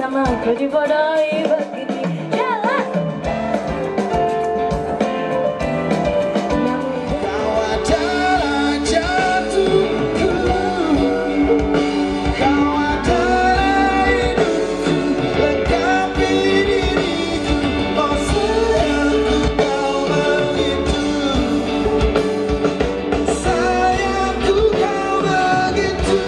mampu dibodohi begini. Jelas. Kau adalah jatuhku, kau adalah hidupku, lengkapi diriku. Oh sayangku kau begitu, sayangku kau begitu.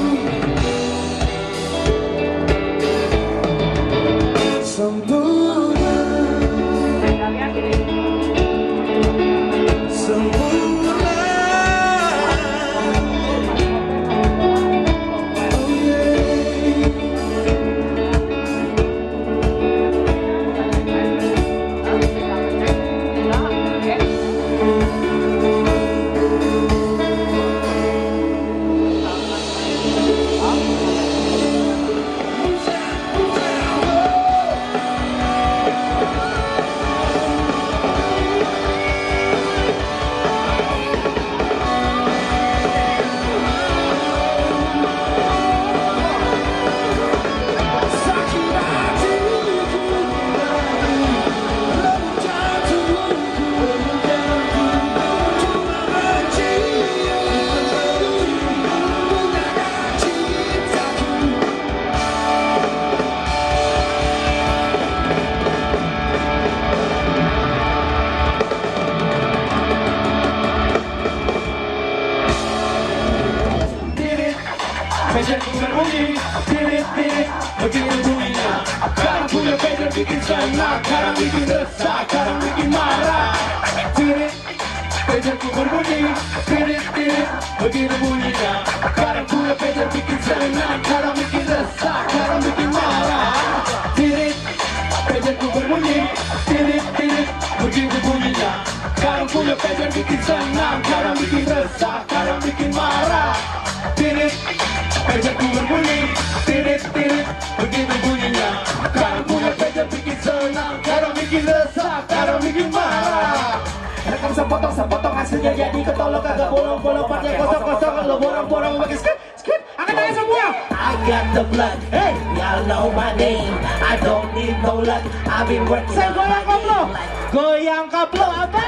Sempurna, sempurna. Oh yeah. Pagerku berbunyi, tirit-tirit, begini bunyinya. Kadang punya pager bikin senang, kadang bikin resah, kadang bikin marah. Tirit, pagerku berbunyi, tirit-tirit, begini bunyinya. Kadang punya pager bikin senang, kadang bikin resah, kadang bikin marah. Tirit, pagerku berbunyi, tirit-tirit, begini bunyinya. Kadang punya pager bikin senang, kadang bikin resah, kadang bikin marah. Tirit, pagerku berbunyi, tirit-tirit, begitu bunyinya. Kadang punya pager bikin senang, kadang bikin resah, kadang bikin marah. Rekam sepotong hasilnya jadi ketolong, kagak bolong-bolong, partnya kosong-kosong. Lo borong-borong pakai skip, angkat tangan semua. I got the blood, hey, y'all know my name. I don't need no luck, I've been working. Saya goyang koplo, goyang koplo apa?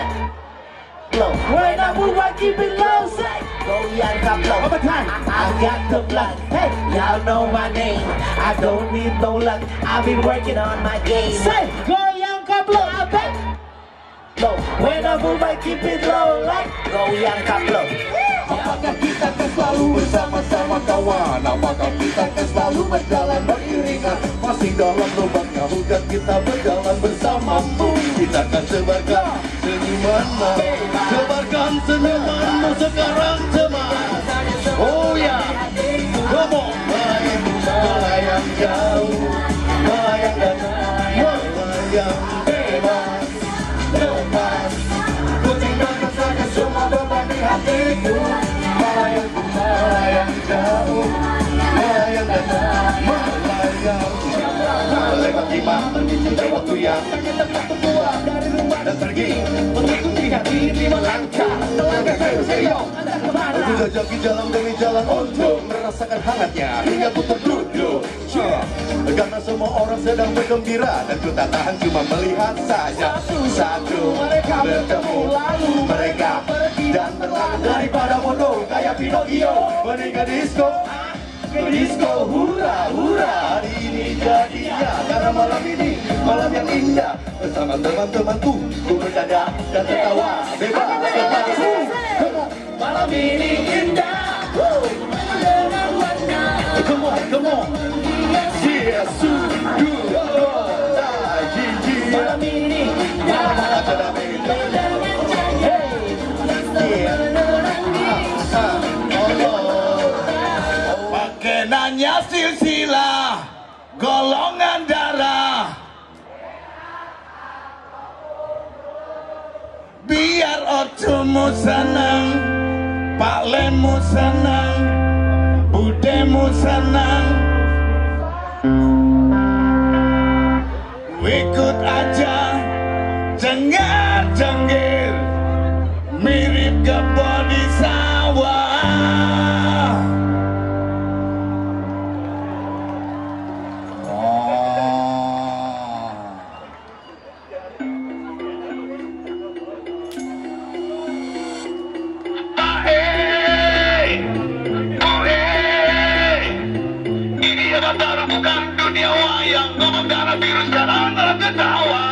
When I move I keep it low, say goyang koplo. Over time, I got the blood, hey, y'all know my name. I don't need no luck, I've been working on my game. Say goyang koplo apa? When I move I keep it low, like goyang koplo. Apakah kita akan selalu bersama-sama kawan? Apakah kita akan selalu berjalan beriringan? Masih dalam lubangnya hujan kita berjalan bersamamu. Kita akan sebarkan senyumanmu, sebarkan senyumanmu sekarang teman. Oh ya, come on. Melayang jauh, melayang dan melayang bebas, lepas. Ku tinggalkan saja semua beban di hatiku. Melayang jauh, melayang dan melayang. Lewat lima waktu yang tepat keluar dari rumah dan pergi untuk ikuti hati 5 langkah. Telangkah serius, Anda kemana? Sudah jaki jalan demi jalan untuk merasakan hangatnya hingga ku terduduk. Karena semua orang sedang bergembira dan ku tak tahan cuma melihat saja. Satu mereka bertemu, lalu mereka pergi dan berlalu. Daripada bodoh kayak Pinocchio mending ke disco. Ke disco, hura hura. Hari ini jadinya karena malam ini malam yang indah. Bersama teman-temanku ku bercanda dan tertawa bebas bebas. Malam ini indah dengan warna. Come on, come on. Yeah, sungguh malam ini indah dengan cahaya. Pakai nanya silsilah golongan darah, biar otomu senang, Pak Lemu senang, Budemu senang. Ikut aja, cengar-cengir, mirip kebun di sawah. bukan dunia wayang, ngomong darah virus dan Andra ketawa.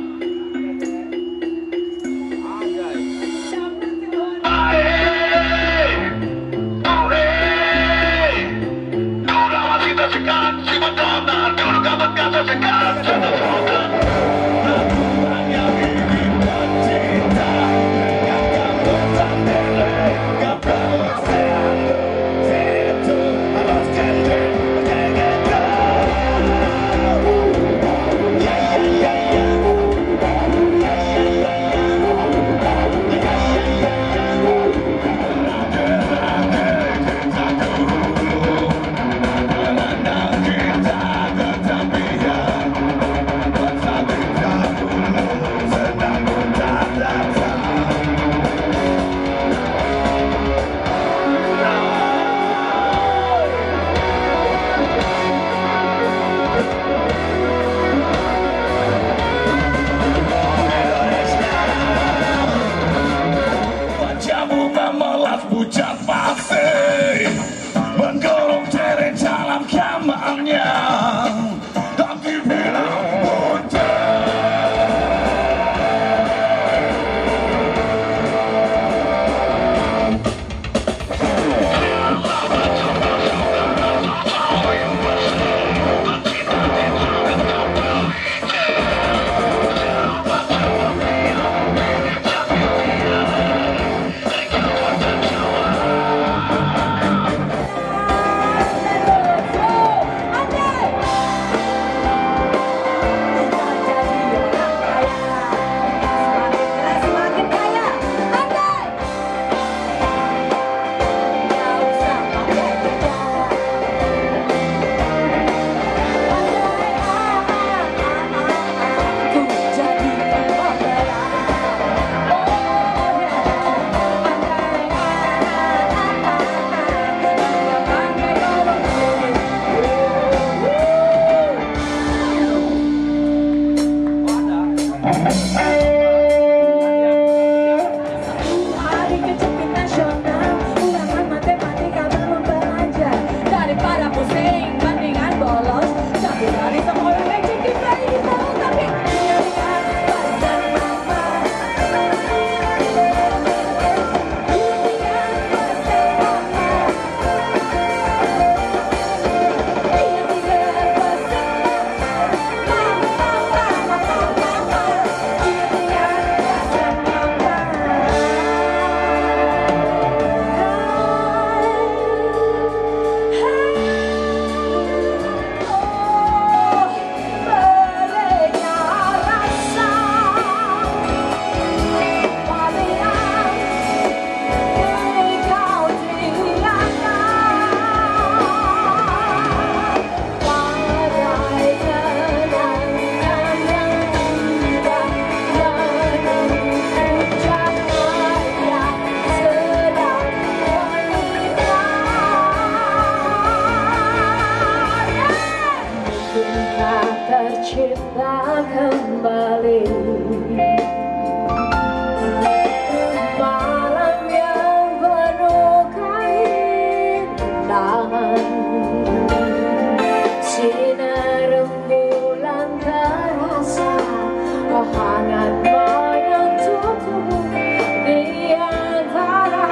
tercipta kembali. Malam yang penuh keindahan, sinar rembulan terasa, oh hangat menyentuh tubuh di antara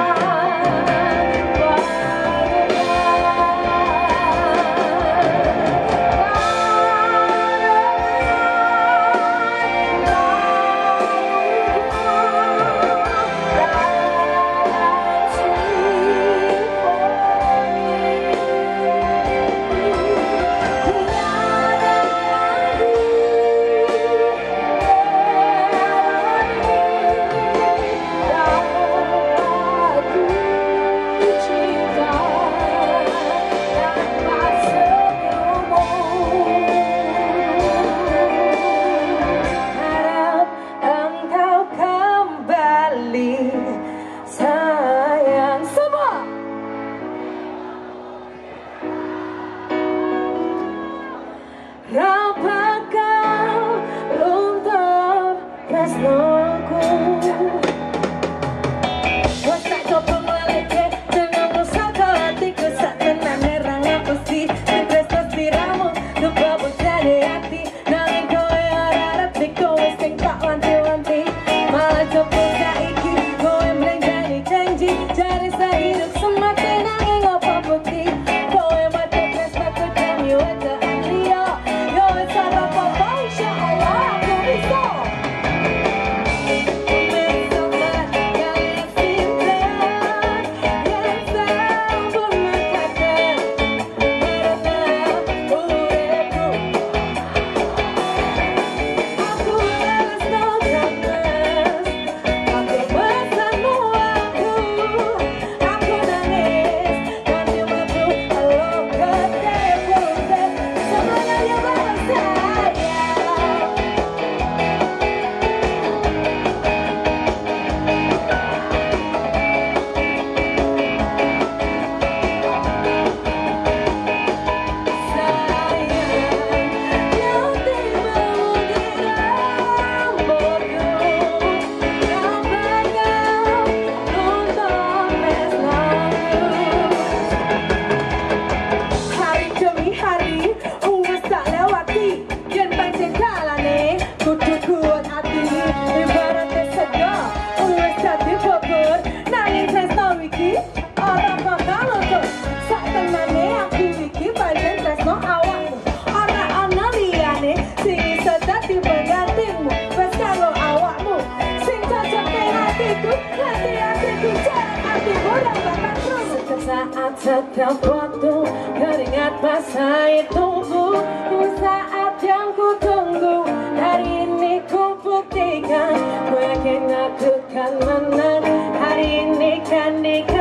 saat setiap waktu keringat basahi tubuh. Di saat yang ku tunggu, hari ini ku buktikan, ku yakin aku kan menang. Hari ini kan